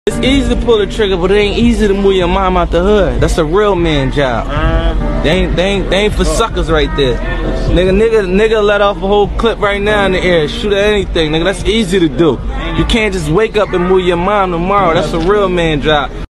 It's easy to pull the trigger, but it ain't easy to move your mom out the hood. That's a real man job. They ain't for suckers right there. Nigga let off a whole clip right now in the air. Shoot at anything, nigga. That's easy to do. You can't just wake up and move your mom tomorrow. That's a real man job.